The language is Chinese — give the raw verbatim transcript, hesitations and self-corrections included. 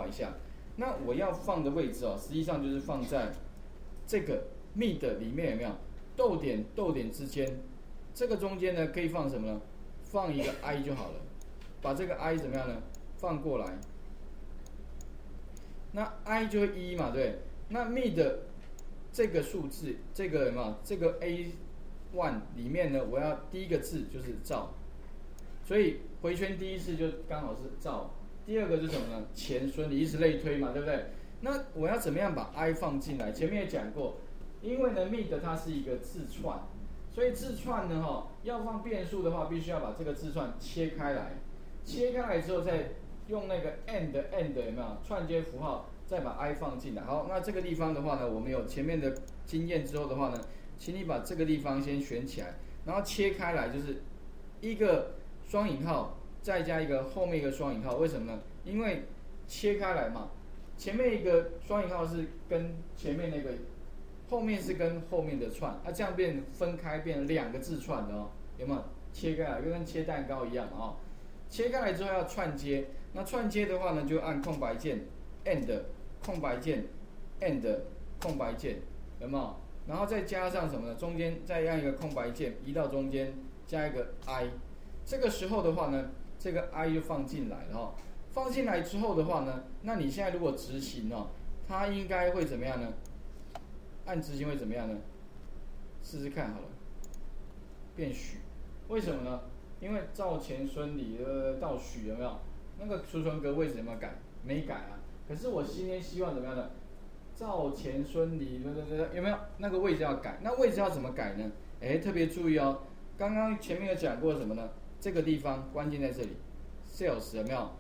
一下。那我要放的位置哦，实际上就是放在这个 mid 里面有没有逗点逗点之间，这个中间呢可以放什么呢？放一个 i 就好了，把这个 i 怎么样呢？放过来，那 i 就会一嘛，对。那 mid 这个数字，这个有没有？这个 a 一 里面呢，我要第一个字就是兆，所以回圈第一次就刚好是兆。第二个是什么呢？前孙，你以此类推嘛，对不对？那我要怎么样把 i 放进来？前面也讲过，因为呢 mid 它是一个字串，所以字串呢哈、哦，要放变数的话，必须要把这个字串切开来，切开来之后再用那个 and and 有没有串接符号，再把 i 放进来。好，那这个地方的话呢，我们有前面的经验之后的话呢，请你把这个地方先选起来，然后切开来就是一个双引号。再加一个后面一个双引号，为什么呢？因为切开来嘛，前面一个双引号是跟前面那个，后面是跟后面的串，那、啊、这样变分开变两个字串的哦，有没有？切开来就跟切蛋糕一样哦。切开来之后要串接，那串接的话呢，就按空白键 and 空白键 and 空白键，有没有？然后再加上什么呢？中间再按一个空白键移到中间，加一个 i， 这个时候的话呢。这个 i 就放进来了哦，放进来之后的话呢，那你现在如果执行哦，它应该会怎么样呢？按执行会怎么样呢？试试看好了，变许，为什么呢？因为赵钱孙李呃到许有没有？那个储存格位置有没有改？没改啊。可是我今天希望怎么样呢？赵钱孙李有没有那个位置要改？那位置要怎么改呢？哎，特别注意哦，刚刚前面有讲过什么呢？这个地方关键在这里 ，sales 有没有？